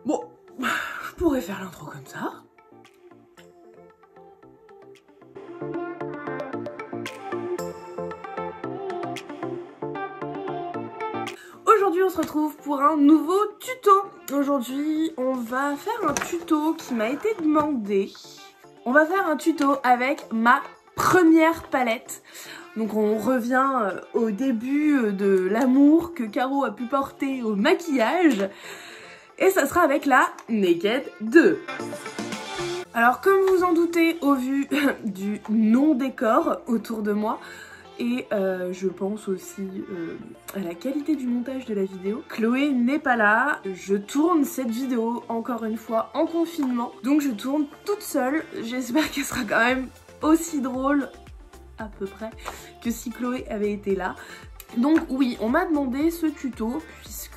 Bon, je pourrais faire l'intro comme ça. Aujourd'hui on se retrouve pour un nouveau tuto. Aujourd'hui on va faire un tuto qui m'a été demandé. On va faire un tuto avec ma première palette. Donc on revient au début de l'amour que Caro a pu porter au maquillage. Et ça sera avec la Naked 2. Alors comme vous en doutez au vu du non-décor autour de moi, et je pense aussi à la qualité du montage de la vidéo, Chloé n'est pas là. Je tourne cette vidéo encore une fois en confinement, donc je tourne toute seule. J'espère qu'elle sera quand même aussi drôle, à peu près, que si Chloé avait été là. Donc oui, on m'a demandé ce tuto puisque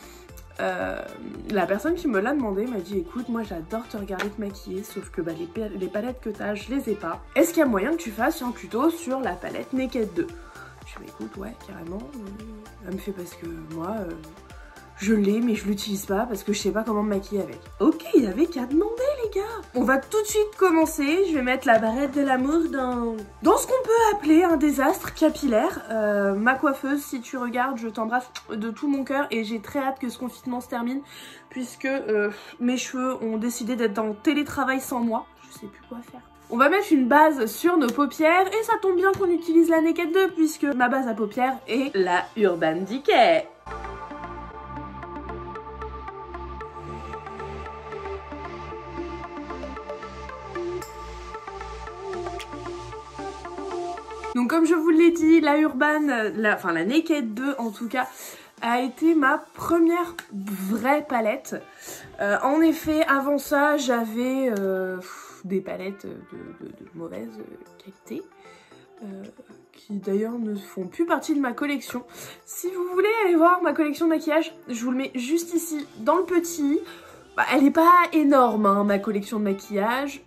la personne qui me l'a demandé m'a dit écoute, moi j'adore te regarder te maquiller, sauf que bah, les palettes que t'as je les ai pas, est-ce qu'il y a moyen que tu fasses un tuto sur la palette Naked 2? Je me dis écoute, ouais carrément. Elle me fait parce que moi je l'ai mais je l'utilise pas parce que je sais pas comment me maquiller avec. Ok, il y avait qu'à demander les gars. On va tout de suite commencer. Je vais mettre la barrette de l'amour dans ce qu'on peut appeler un désastre capillaire. Ma coiffeuse, si tu regardes, je t'embrasse de tout mon cœur et j'ai très hâte que ce confinement se termine puisque mes cheveux ont décidé d'être en télétravail sans moi. Je sais plus quoi faire. On va mettre une base sur nos paupières et ça tombe bien qu'on utilise la Naked 2 puisque ma base à paupières est la Urban Decay. Donc comme je vous l'ai dit, la Urban, la Naked 2 en tout cas, a été ma première vraie palette. En effet, avant ça, j'avais des palettes de mauvaise qualité, qui d'ailleurs ne font plus partie de ma collection. Si vous voulez aller voir ma collection de maquillage, je vous le mets juste ici, dans le petit. Bah, elle n'est pas énorme, hein, ma collection de maquillage.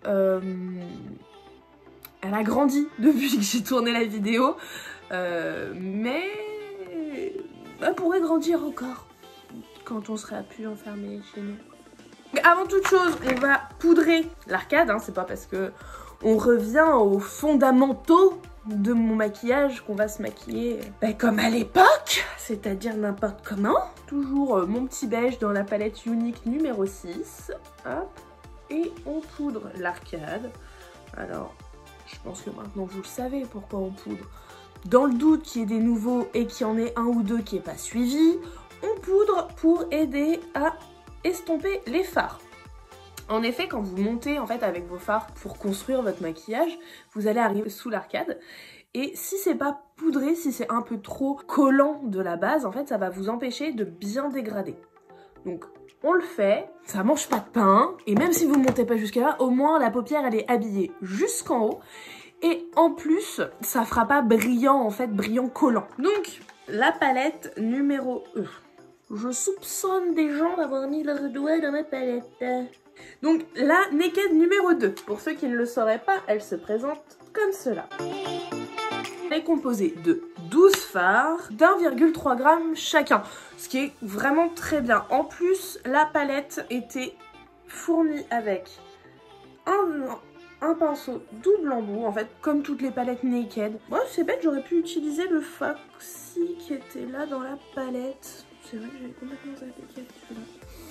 Elle a grandi depuis que j'ai tourné la vidéo, mais elle pourrait grandir encore quand on sera plus enfermé chez nous. Mais avant toute chose, on va poudrer l'arcade, hein, c'est pas parce que on revient aux fondamentaux de mon maquillage qu'on va se maquiller comme à l'époque, c'est-à-dire n'importe comment. Toujours mon petit beige dans la palette Unique numéro 6, hop, et on poudre l'arcade. Alors, je pense que maintenant vous le savez pourquoi on poudre. Dans le doute qu'il y ait des nouveaux et qu'il y en ait un ou deux qui n'est pas suivi, on poudre pour aider à estomper les fards. En effet, quand vous montez en fait avec vos fards pour construire votre maquillage, vous allez arriver sous l'arcade. Et si c'est pas poudré, si c'est un peu trop collant de la base, en fait ça va vous empêcher de bien dégrader. Donc on le fait, ça mange pas de pain, et même si vous montez pas jusqu'à là, au moins la paupière elle est habillée jusqu'en haut, et en plus ça fera pas brillant en fait, brillant collant. Donc la palette numéro 1. Je soupçonne des gens d'avoir mis leur doigt dans ma palette. Donc la Naked numéro 2, pour ceux qui ne le sauraient pas, elle se présente comme cela. Elle est composée de 12 fards d'1,3 g chacun, ce qui est vraiment très bien. En plus, la palette était fournie avec un pinceau double embout, en fait, comme toutes les palettes Naked. Moi, c'est bête, j'aurais pu utiliser le Foxy qui était là dans la palette. C'est vrai que j'avais complètement zappé qu'il y avait celui-là.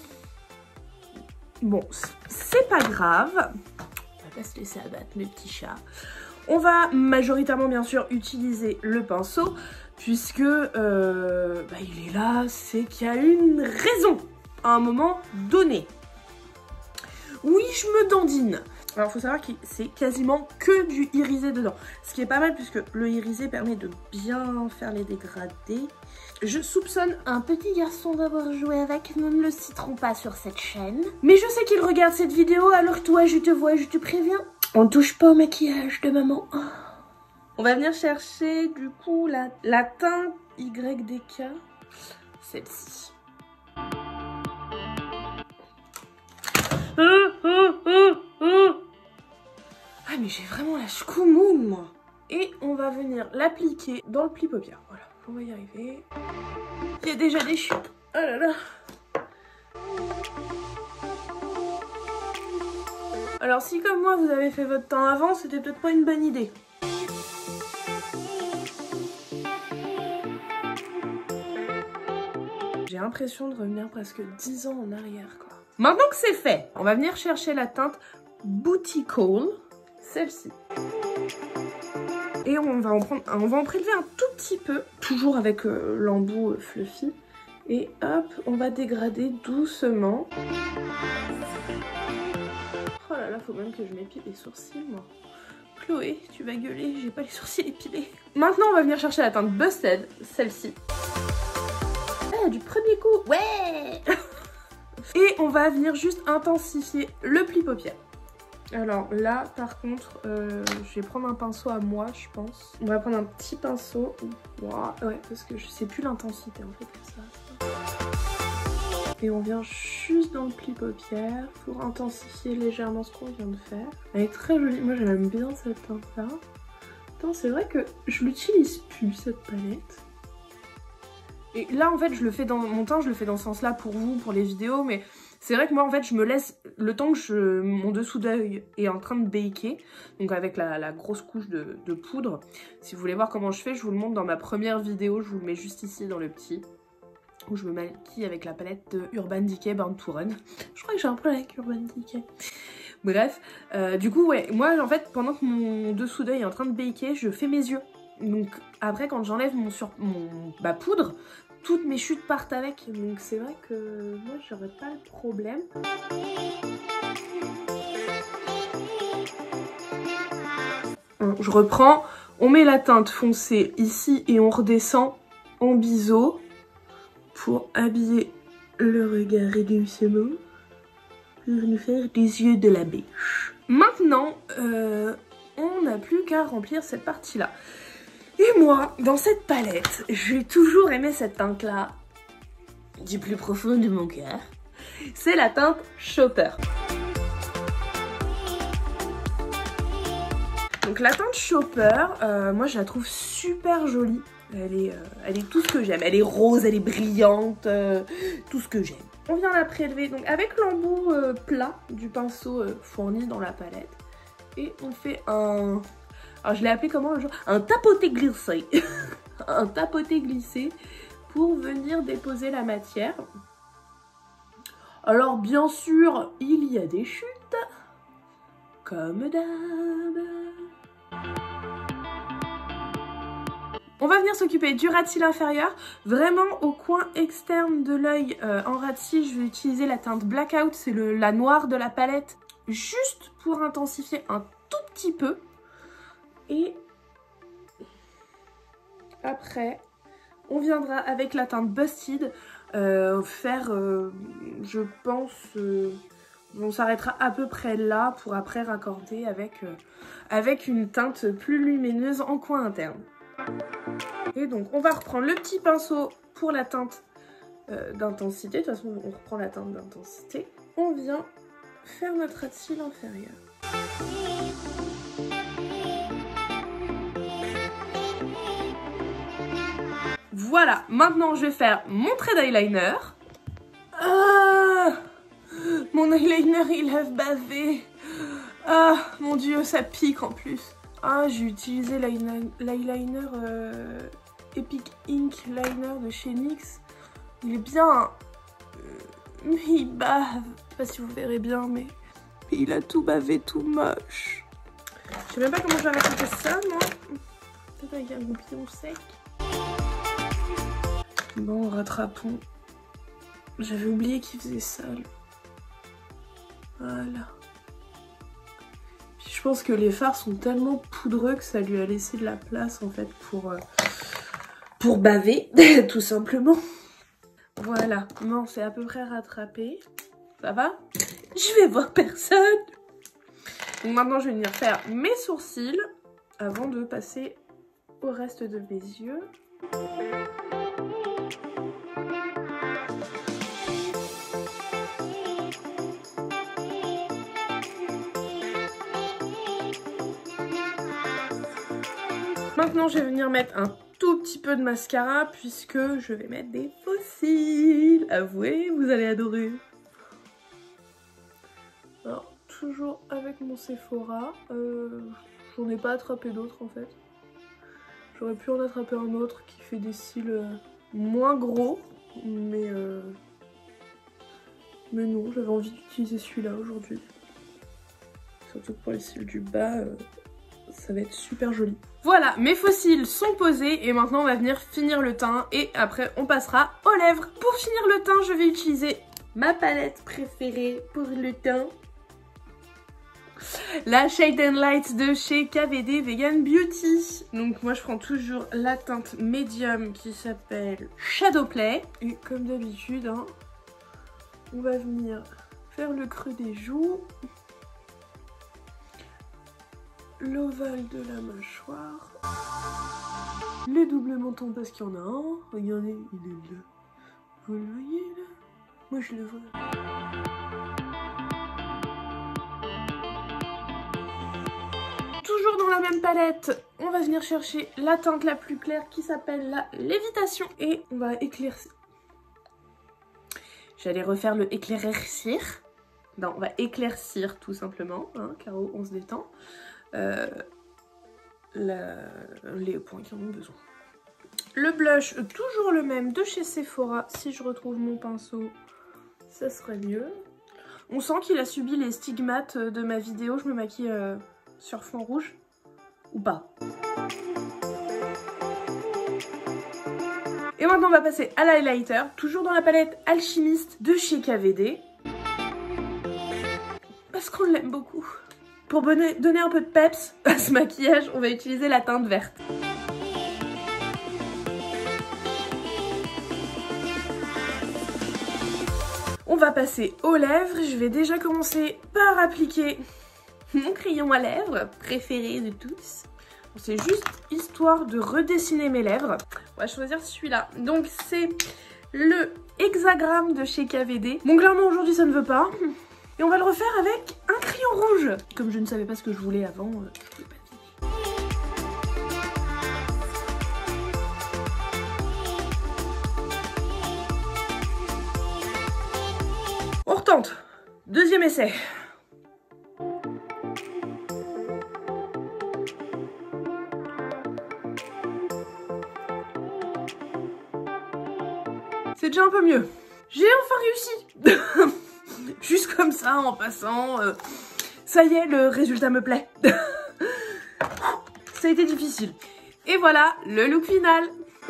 Bon, c'est pas grave. On va pas se laisser abattre, le petit chat. On va majoritairement bien sûr utiliser le pinceau puisque il est là, c'est qu'il y a une raison à un moment donné. Oui, je me dandine. Alors faut savoir que c'est quasiment que du irisé dedans, ce qui est pas mal puisque le irisé permet de bien faire les dégradés. Je soupçonne un petit garçon d'avoir joué avec, nous ne le citerons pas sur cette chaîne. Mais je sais qu'il regarde cette vidéo, alors toi je te vois, je te préviens. On touche pas au maquillage de maman. Oh. On va venir chercher du coup la teinte YDK, celle-ci. Ah mais j'ai vraiment la chkoumoune moi. Et on va venir l'appliquer dans le pli paupière. Voilà, on va y arriver. Il y a déjà des chutes. Oh là là. Alors si comme moi vous avez fait votre teint avant, c'était peut-être pas une bonne idée. J'ai l'impression de revenir presque 10 ans en arrière quoi. Maintenant que c'est fait, on va venir chercher la teinte Booty Call, celle-ci. Et on va en prélever un tout petit peu, toujours avec l'embout fluffy. Et hop, on va dégrader doucement. Oh là là, faut même que je m'épile les sourcils, moi. Chloé, tu vas gueuler, j'ai pas les sourcils épilés. Maintenant, on va venir chercher la teinte Busted, celle-ci. Ah, du premier coup, ouais. Et on va venir juste intensifier le pli paupière. Alors là, par contre, je vais prendre un pinceau à moi, je pense. On va prendre un petit pinceau. Wow, ouais, parce que je sais plus l'intensité en fait que ça. Et on vient juste dans le pli paupière pour intensifier légèrement ce qu'on vient de faire. Elle est très jolie. Moi, j'aime bien cette teinte-là. Attends, c'est vrai que je l'utilise plus, cette palette. Et là, en fait, je le fais dans mon teint, je le fais dans ce sens-là pour vous, pour les vidéos, mais c'est vrai que moi, en fait, je me laisse le temps que mon dessous d'œil est en train de baker, donc avec la grosse couche de poudre. Si vous voulez voir comment je fais, je vous le montre dans ma première vidéo, je vous le mets juste ici dans le petit, où je me maquille avec la palette de Urban Decay Born to Run. Je crois que j'ai un problème avec Urban Decay. Bref, du coup, ouais, moi, en fait, pendant que mon dessous d'œil est en train de baker, je fais mes yeux. Donc après, quand j'enlève ma poudre, toutes mes chutes partent avec, donc c'est vrai que moi j'aurais pas le problème. Je reprends, on met la teinte foncée ici et on redescend en biseau pour habiller le regard et doucement pour nous faire des yeux de la biche. Maintenant, on n'a plus qu'à remplir cette partie-là. Et moi, dans cette palette, j'ai toujours aimé cette teinte-là, du plus profond de mon cœur. C'est la teinte Shopper. Donc la teinte Shopper, moi je la trouve super jolie. Elle est tout ce que j'aime. Elle est rose, elle est brillante, tout ce que j'aime. On vient la prélever donc avec l'embout plat du pinceau fourni dans la palette. Et on fait un... Alors je l'ai appelé comment le jour? Un tapoté glissé. Un tapoté glissé pour venir déposer la matière. Alors bien sûr, il y a des chutes. Comme d'hab. On va venir s'occuper du ras de cils inférieur. Vraiment au coin externe de l'œil en ras de cils, je vais utiliser la teinte Blackout. C'est la noire de la palette. Juste pour intensifier un tout petit peu. Et après, on viendra avec la teinte Busted faire, je pense, on s'arrêtera à peu près là pour après raccorder avec une teinte plus lumineuse en coin interne. Et donc, on va reprendre le petit pinceau pour la teinte d'intensité. De toute façon, on reprend la teinte d'intensité. On vient faire notre ras de cils inférieur. Voilà, maintenant je vais faire mon trait d'eyeliner. Ah, mon eyeliner il a bavé. Ah, mon dieu, ça pique en plus. Ah, j'ai utilisé l'eyeliner Epic Ink Liner de chez NYX. Il est bien, mais il bave. Je sais pas si vous verrez bien, mais il a tout bavé, tout moche. Je sais même pas comment je vais raconter ça, moi. Peut-être avec un goupillon sec. Bon, rattrapons. J'avais oublié qu'il faisait ça. Voilà. Puis je pense que les fards sont tellement poudreux que ça lui a laissé de la place en fait pour baver, tout simplement. Voilà. Non, c'est à peu près rattrapé. Ça va? Je vais voir personne. Donc maintenant, je vais venir faire mes sourcils avant de passer au reste de mes yeux. Maintenant, je vais venir mettre un tout petit peu de mascara puisque je vais mettre des faux cils. Avouez, vous allez adorer. Alors, toujours avec mon Sephora. J'en ai pas attrapé d'autres en fait. J'aurais pu en attraper un autre qui fait des cils moins gros, mais non, j'avais envie d'utiliser celui-là aujourd'hui. Surtout que pour les cils du bas, ça va être super joli. Voilà, mes faux cils sont posés et maintenant on va venir finir le teint et après on passera aux lèvres. Pour finir le teint, je vais utiliser ma palette préférée pour le teint. La Shade and Light de chez KVD Vegan Beauty. Donc moi je prends toujours la teinte médium qui s'appelle Shadow Play. Et comme d'habitude, hein, on va venir faire le creux des joues, l'ovale de la mâchoire, le double menton parce qu'il y en a un. Regardez, il est là. Vous le voyez là? Moi je le vois. Toujours dans la même palette, on va venir chercher la teinte la plus claire qui s'appelle la Lévitation et on va éclaircir. J'allais refaire le éclaircir. Non, on va éclaircir tout simplement, hein, Caro, on se détend. Les points qui en ont besoin. Le blush, toujours le même de chez Sephora. Si je retrouve mon pinceau, ça serait mieux. On sent qu'il a subi les stigmates de ma vidéo. Je me maquille sur fond rouge. Ou pas. Et maintenant on va passer à l'highlighter. Toujours dans la palette Alchimiste de chez KVD. Parce qu'on l'aime beaucoup. Pour donner un peu de peps à ce maquillage, on va utiliser la teinte verte. On va passer aux lèvres. Je vais déjà commencer par appliquer mon crayon à lèvres préféré de tous. C'est juste histoire de redessiner mes lèvres. On va choisir celui-là. Donc c'est le hexagramme de chez KVD. Bon, clairement aujourd'hui ça ne veut pas. Et on va le refaire avec un crayon rouge. Comme je ne savais pas ce que je voulais avant, je pouvais pas deviner. On retente. Deuxième essai. C'est déjà un peu mieux. J'ai enfin réussi. Juste comme ça, en passant. Ça y est, le résultat me plaît. Ça a été difficile. Et voilà, le look final.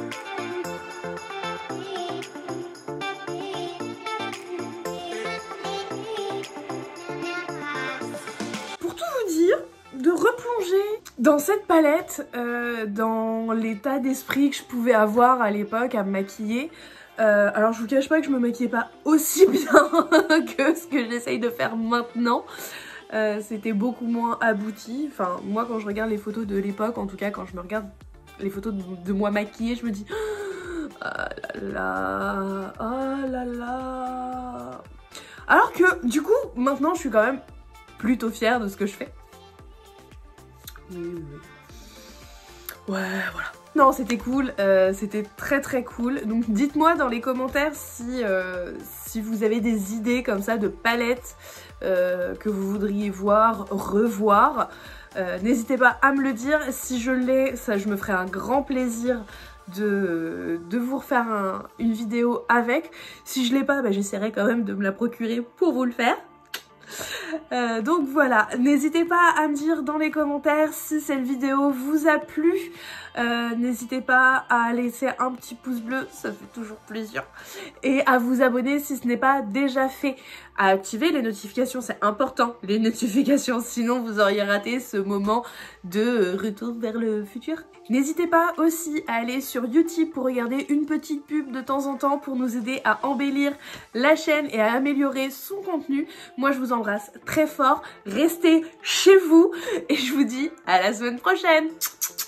Pour tout vous dire, de replonger dans cette palette, dans l'état d'esprit que je pouvais avoir à l'époque à me maquiller. Alors je vous cache pas que je me maquillais pas aussi bien que ce que j'essaye de faire maintenant. C'était beaucoup moins abouti. Enfin moi quand je regarde les photos de l'époque, en tout cas quand je me regarde les photos de moi maquillée, je me dis oh là là, oh là là. Alors que du coup maintenant je suis quand même plutôt fière de ce que je fais. Oui. Ouais, voilà. Non, c'était cool, c'était très cool. Donc dites-moi dans les commentaires si vous avez des idées comme ça de palettes que vous voudriez voir, revoir. N'hésitez pas à me le dire. Si je l'ai, ça je me ferai un grand plaisir de vous refaire une vidéo avec. Si je l'ai pas, bah, j'essaierai quand même de me la procurer pour vous le faire. Donc voilà, n'hésitez pas à me dire dans les commentaires si cette vidéo vous a plu. N'hésitez pas à laisser un petit pouce bleu, ça fait toujours plaisir. Et à vous abonner si ce n'est pas déjà fait. À activer les notifications, c'est important, les notifications, sinon vous auriez raté ce moment de retour vers le futur. N'hésitez pas aussi à aller sur YouTube pour regarder une petite pub de temps en temps pour nous aider à embellir la chaîne et à améliorer son contenu. Moi je vous embrasse très fort, restez chez vous et je vous dis à la semaine prochaine.